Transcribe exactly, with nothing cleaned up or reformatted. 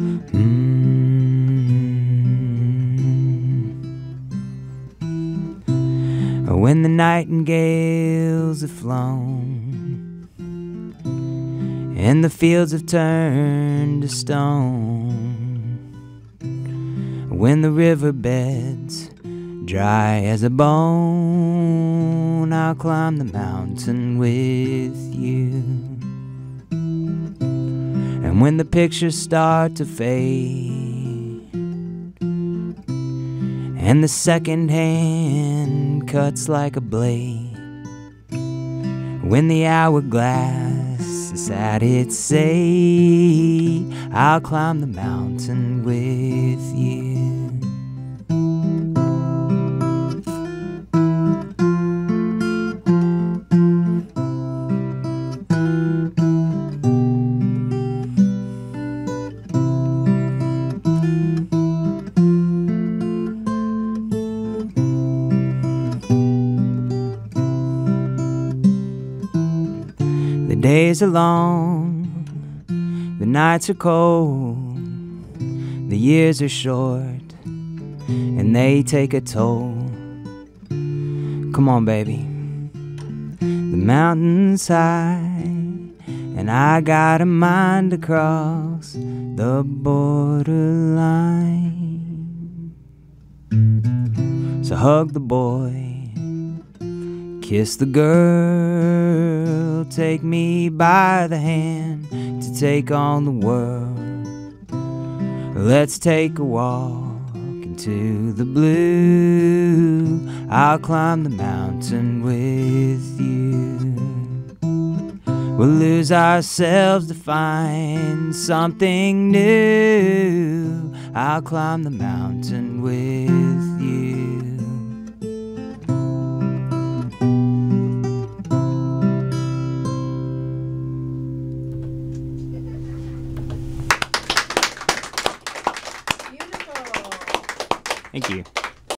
Mm. When the nightingales have flown and the fields have turned to stone, when the riverbeds dry as a bone, I'll climb the mountain with you. And when the pictures start to fade and the second hand cuts like a blade, when the hourglass is at its say, I'll climb the mountain with you. The days are long, the nights are cold, the years are short, and they take a toll. Come on, baby. The mountain's high, and I got a mind to cross the borderline. So hug the boy, kiss the girl, take me by the hand to take on the world. Let's take a walk into the blue. I'll climb the mountain with you. We'll lose ourselves to find something new. I'll climb the mountain with you. Thank you.